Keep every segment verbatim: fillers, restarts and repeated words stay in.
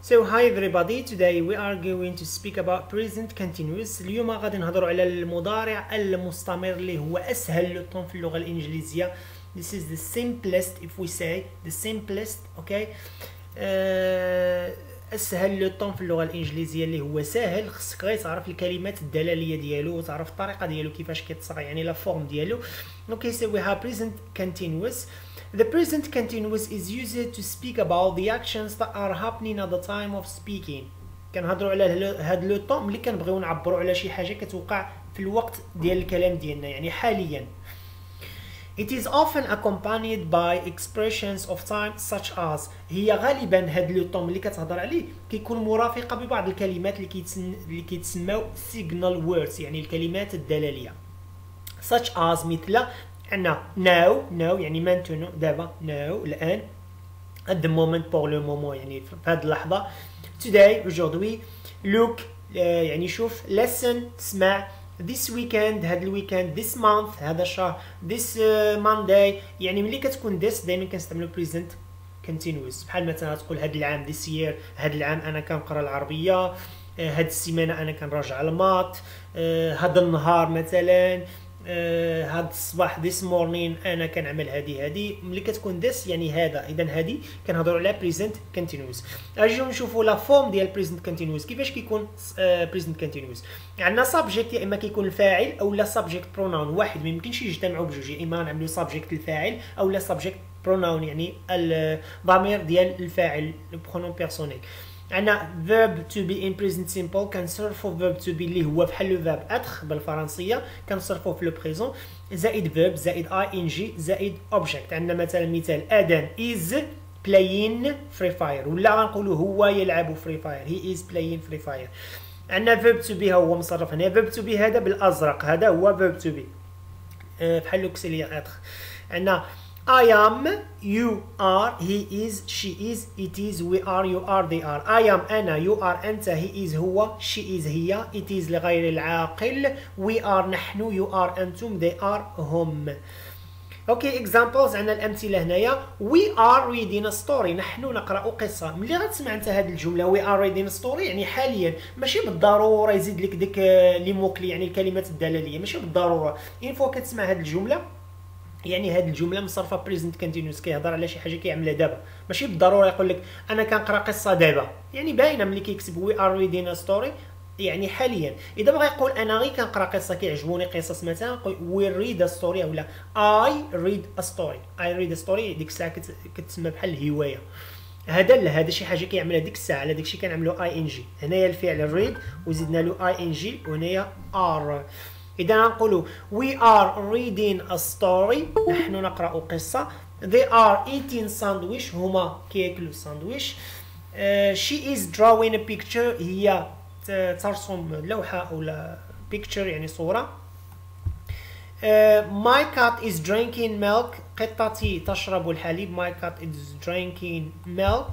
So hi everybody, today we are going to speak about present continuous. اليوم غادي نهضروا على المضارع المستمر اللي هو أسهل لو طون في اللغة الإنجليزية. This is the simplest if we say the simplest, okay. uh, أسهل لو طون في اللغة الإنجليزية اللي هو سهل. خصك غير تعرف الكلمات الدلالية ديالو وتعرف الطريقة ديالو كيفاش كيتصاغ، يعني لا فورم ديالو. Okay, so we have present continuous. The present continuous is used to speak about the actions that are happening at the time of speaking. كنهضروا على هاد لو طون ملي كنبغيو نعبروا على شي حاجه كتوقع في الوقت ديال الكلام ديالنا، يعني حاليا. It is often accompanied by expressions of time such as. هي غالبا هاد لو طون ملي كتهضر عليه كيكون مرافقه ببعض الكلمات اللي كيتسن... اللي كيتسموا signal words، يعني الكلمات الدلاليه. such as مثل عندنا now now يعني maintenant دابا now الآن، at the moment pour le moment يعني في هذه اللحظة، today aujourd'hui، look يعني شوف، listen تسمع، this weekend هذا الويكند، this month هذا الشهر، this Monday. يعني ملي كتكون this دائما كنستعملو present continuous. بحال مثلا تقول هذا العام this year، هذا العام أنا كنقرا العربية، هاد السيمانة أنا كنراجع المات، هذا النهار مثلا، هاد uh, الصباح this morning انا كنعمل هادي هادي. ملي كتكون this يعني هذا، اذا هادي كنهضروا على present continuous. اجيو نشوفوا لا فورم ديال present continuous كيفاش كيكون uh, present continuous. عندنا subject يا اما كيكون الفاعل او لا subject pronoun، واحد ما يمكنش يجتمعوا بجوج، يا اما نعملوا subject الفاعل او لا subject pronoun يعني الضمير ديال الفاعل pronoun personnel. عندنا verb to be in present simple كنصرفوا verb to be اللي هو بحال لو verb être بالفرنسيه، كنصرفوه في لو بريزون، زائد verb زائد ing زائد object. عندنا مثلا مثال ادم is playing free fire، ولا غنقولوا هو يلعب free fire، he is playing free fire. عندنا verb to be هو مصرف هنا، verb to be هذا بالازرق هذا هو verb to be بحال لو auxiliaire être. عندنا I am, you are, he is, she is, it is, we are, you are, they are. I am أنا، you are أنت، he is هو، she is هي، it is لغير العاقل، we are نحن، you are أنتم، they are هم. اوكي examples. عندنا الأمثلة هنايا. we are reading a story، نحن نقرأ قصة. ملي غتسمع أنت هذه الجملة we are reading a story يعني حاليا، ماشي بالضرورة يزيد لك ديك لي موكلي يعني الكلمات الدلالية، ماشي بالضرورة. إن فوا كتسمع هذه الجملة يعني هذه الجمله مصرفه بريزنت كونتينيوس، كيهضر على شي حاجه كيعملها دابا، ماشي بالضروره يقول لك انا كنقرا قصه دابا، يعني باينه ملي كيكتب وي ار ريدين ا ستوري يعني حاليا. اذا بغى يقول انا غير كنقرا قصه كيعجبوني قصص مثلا، نقول وي ريد ا ستوري اولا اي ريد ا ستوري، اي ريد ا ستوري ديك الساعه كتسمى بحال الهوايه. هذا لا، هذا شي حاجه كيعملها ديك الساعه، على داكشي كنعملو اي ان جي. هنايا الفعل ريد وزدنا له اي ان جي وهنايا ار. إذا نقولوا we are reading a story نحن نقرأ قصة. they are eating sandwich هما كياكلوا ساندويش. uh, she is drawing a picture هي ترسم لوحة أو picture يعني صورة. uh, my cat is drinking milk قطتي تشرب الحليب. my cat is drinking milk.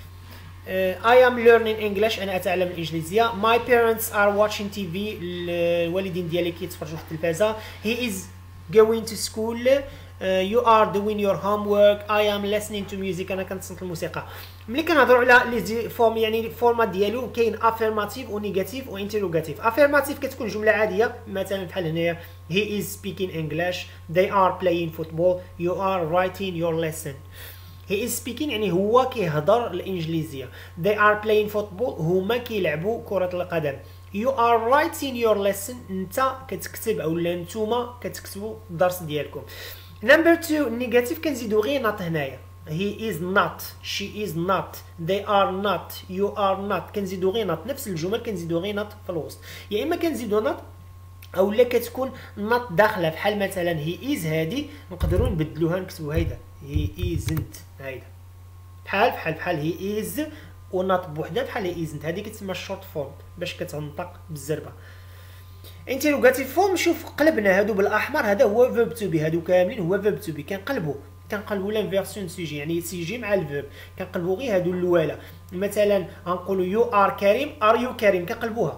Uh, I am learning English أنا أتعلم الإنجليزية. My parents are watching تي في الوالدين ديالي كيتفرجوا في التلفازة. He is going to school. uh, You are doing your homework. I am listening to music أنا كنتصنت الموسيقى. ملي كنهضروا على لي فورم يعني الفورمات ديالو كاين affirmative و negative و interrogative. affirmative كتكون جملة عادية مثلا بحال هنايا he is speaking English, they are playing football, you are writing your lesson. he is speaking يعني هو كيهضر الانجليزيه. they are playing football هما كيلعبوا كره القدم. you are writing your lesson انت كتكتب اولا نتوما كتكتبوا الدرس ديالكم. نمبر two نيجاتيف كنزيدو غير نط هنايا. he is not, she is not, they are not, you are not. كنزيدو غير نط، نفس الجمل كنزيدو غير نط في الوسط، يا اما كنزيدو نط اولا كتكون نط داخله. بحال مثلا هي از هادي نقدروا نبدلوها نكتبوا هيدا هي ازنت هيدا، بحال بحال بحال هي از ونط بوحدها بحال هي ازنت، هذه كتسمى الشورت فورم باش كتنطق بالزربه. انتيروغاتيف فورم شوف قلبنا هادو بالاحمر، هذا هو فيرب تو بي، هادو كاملين هو فيرب تو بي. كنقلبوا كنقلبوا لانفيرسيون سيجي يعني سيجي مع الفيرب، كنقلبوا غير هادو الاولى. مثلا غنقولوا يو ار كريم، ار يو كريم كنقلبوها.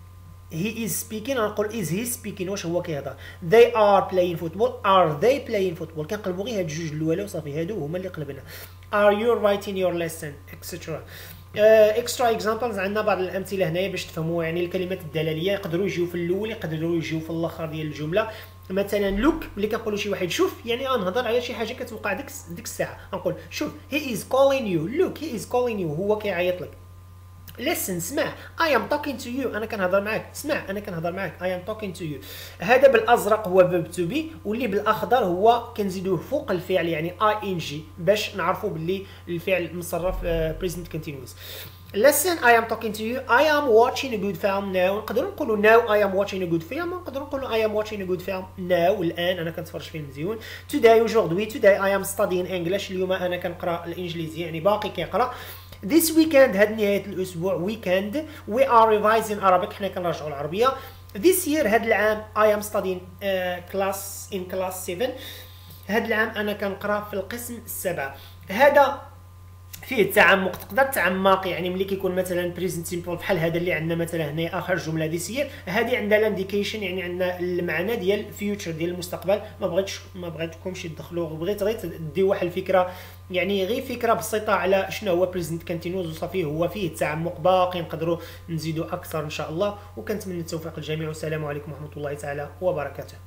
he is speaking نقول is he speaking واش هو كيهضر. they are playing football are they playing football كنقلبوا غير هاد الجوج الاولى وصافي، هادو هما اللي قلبنا. are you writing your lesson etc. اكسترا اكزامبلز عندنا بعض الامثله هنايا باش تفهموا يعني الكلمات الدلاليه يقدروا يجيو في الاول يقدروا يجيو في الاخر ديال الجمله. مثلا لوك ملي كنقولوا شي واحد شوف يعني غنهضر على شي حاجه كتوقع ديك ديك الساعه، غنقول شوف هي از كولين يو، لوك هي از كولين يو هو كيعيط لك. listen اسمع I am talking to you انا كنهضر معاك، اسمع انا كنهضر معاك I am talking to you. هذا بالازرق هو verb to be، واللي بالاخضر هو كنزيدوه فوق الفعل يعني ing باش نعرفوا باللي الفعل مصرف uh, present continuous. listen I am talking to you I am watching a good film now. نقدروا نقولوا now I am watching a good film، نقدروا نقولوا I am watching a good film now الان انا كنتفرج فيلم مزيون. today aujourd'hui today I am studying English اليوم انا كنقرا الانجليزيه يعني باقي كيقرا. This weekend هاد نهاية الأسبوع weekend we are revising Arabic حنا كنراجعوا العربية. This year هاد العام I am studying uh, class in class seven. هاد العام أنا كنقرا في القسم السابع. هذا فيه التعمق، تقدر تعمق يعني ملي كيكون مثلا بريزنت سيمبل بحال هذا اللي عندنا مثلا هنا اخر جمله دي سير، هذه عندها الانديكيشن يعني عندنا المعنى ديال فيوتشر ديال المستقبل. ما بغيتش ما بغيتكمش تدخلوا، بغيت غير تديو واحد الفكره يعني غير فكره بسيطه على شنو هو بريزنت كونتينيوس وصافي. هو فيه التعمق باقي نقدروا نزيدوا اكثر ان شاء الله، وكنتمنى التوفيق للجميع والسلام عليكم ورحمه الله تعالى وبركاته.